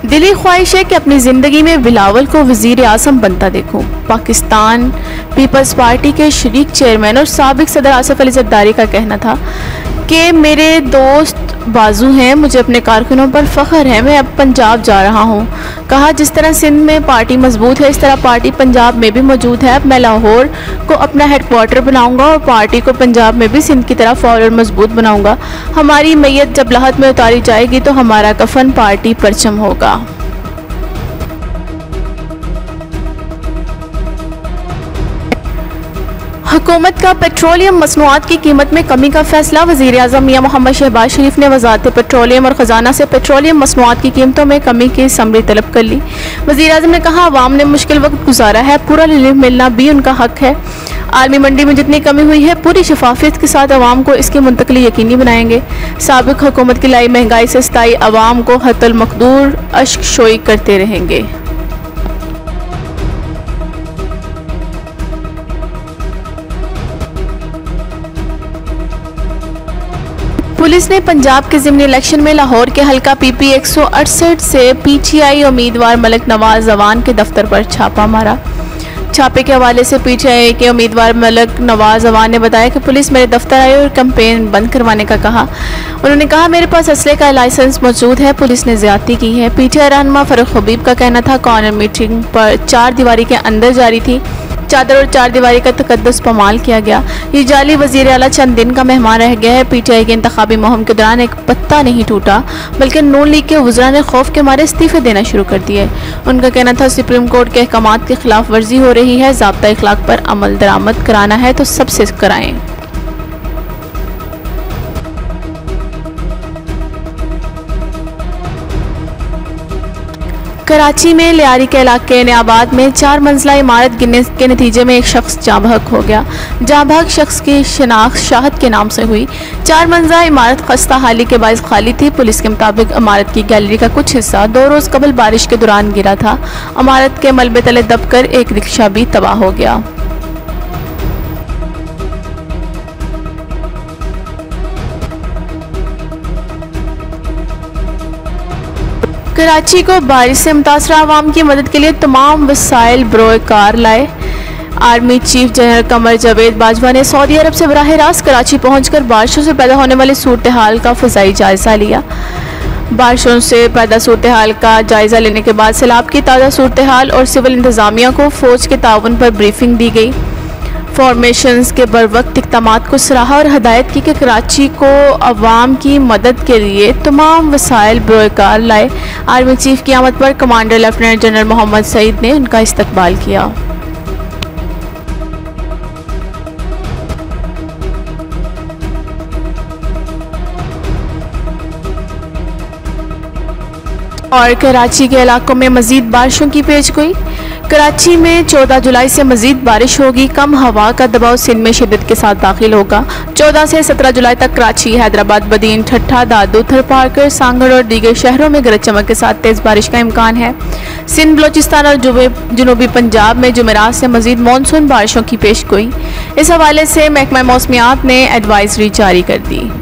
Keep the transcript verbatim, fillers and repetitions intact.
दिली ख्वाहिश है कि अपनी ज़िंदगी में बिलावल को वज़ीर आज़म बनता देखूं। पाकिस्तान पीपल्स पार्टी के शरीक चेयरमैन और साबिक सदर आसिफ अली ज़रदारी का कहना था कि मेरे दोस्त बाजू हैं, मुझे अपने कारकुनों पर फ़ख्र है, मैं अब पंजाब जा रहा हूं। कहा, जिस तरह सिंध में पार्टी मजबूत है इस तरह पार्टी पंजाब में भी मौजूद है। अब मैं लाहौर को अपना हेडक्वार्टर बनाऊंगा और पार्टी को पंजाब में भी सिंध की तरह फौर और मजबूत बनाऊंगा। हमारी मैयत जब लहद में उतारी जाएगी तो हमारा कफन पार्टी परचम होगा। हुकूमत का पेट्रोलियम मसनूआत की कीमत में कमी का फैसला। वज़ीर आज़म मियां मोहम्मद शहबाज शरीफ ने वज़ारत पेट्रोलियम और ख़जाना से पेट्रोलियम मसनूआत की कीमतों में कमी की समरी तलब कर ली। वज़ीर आज़म ने कहा, अवाम ने मुश्किल वक्त गुजारा है, पूरा रिलीफ मिलना भी उनका हक है। आलमी मंडी में जितनी कमी हुई है पूरी शफाफियत के साथ अवाम को इसकी मुंतकली यकीनी बनाएंगे। साबिक हुकूमत की लाई महंगाई से सताई अवाम को हतल मकदूर अश्क शोई करते रहेंगे। पुलिस ने पंजाब के ज़िमनी इलेक्शन में लाहौर के हल्का पीपी एक सौ अड़सठ से पीटीआई उम्मीदवार मलिक नवाज अवान के दफ्तर पर छापा मारा। छापे के हवाले से पीटीआई के उम्मीदवार मलिक नवाज अवान ने बताया कि पुलिस मेरे दफ्तर आई और कैंपेन बंद करवाने का कहा। उन्होंने कहा, मेरे पास असले का लाइसेंस मौजूद है, पुलिस ने ज्यादती की है। पीटीआई रहनुमा फरूख हबीब का कहना था, कॉर्नर मीटिंग पर चार दीवारी के अंदर जारी थी, चादर और चार दीवारी का तकद्दुस पमाल किया गया। ये जाली वज़ीर आला चंद दिन का मेहमान रह गया है। पीटीआई के इंतखाबी मुहिम के दौरान एक पत्ता नहीं टूटा, बल्कि नून लीग के वज़रा ने खौफ के मारे इस्तीफे देना शुरू कर दिए। उनका कहना था, सुप्रीम कोर्ट के अहकामात की खिलाफ वर्जी हो रही है, ज़ाब्ता इखलाक पर अमल दरामद कराना है तो सबसे कराएं। कराची में लियारी के इलाके नेआबाद में चार मंजिला इमारत गिरने के नतीजे में एक शख्स जाँ बहक हो गया। जाँ बहक शख्स की शनाख्त शाहद के नाम से हुई। चार मंजिला इमारत खस्ता हाली के बायस खाली थी। पुलिस के मुताबिक इमारत की गैलरी का कुछ हिस्सा दो रोज़ कबल बारिश के दौरान गिरा था। इमारत के मलबे तले दबकर एक रिक्शा भी तबाह हो गया। कराची को बारिश से मुतासरा अवाम की मदद के लिए तमाम वसाइल बरोए कार लाए। Army chief general Qamar Javed Bajwa ने सऊदी अरब से बराह रास्त कराची पहुंचकर बारिशों से पैदा होने वाली सूरत हाल का फ़ज़ाई जायज़ा लिया। बारिशों से पैदा सूरत हाल का जायज़ा लेने के बाद सैलाब की ताज़ा सूरत हाल और सिविल इंतज़ामिया को फ़ौज के ताउन पर ब्रीफिंग दी गई। फॉर्मेशंस के बरवक्त इक़दामात को सराहा और हदायत की कि कराची को अवाम की मदद के लिए तमाम वसाइल बरोकार लाए। आर्मी चीफ की आमद पर commander lieutenant general Mohammad Saeed ने उनका इस्तकबाल किया। और कराची के इलाकों में मजीद बारिशों की पेशगोई। कराची में चौदह जुलाई से मजीद बारिश होगी। कम हवा का दबाव सिंध में शिद्दत के साथ दाखिल होगा। चौदह से सत्रह जुलाई तक कराची, हैदराबाद, बदीन, ठट्ठा, दादू, थरपारकर, सांगड़ और दीगर शहरों में गरज चमक के साथ तेज़ बारिश का इम्कान है। सिंध, बलोचिस्तान और जुनूबी पंजाब में जुमेरात से मजीद मानसून बारिशों की पेशगोई। इस हवाले से महकमा मौसमियात ने एडवाइजरी जारी कर दी।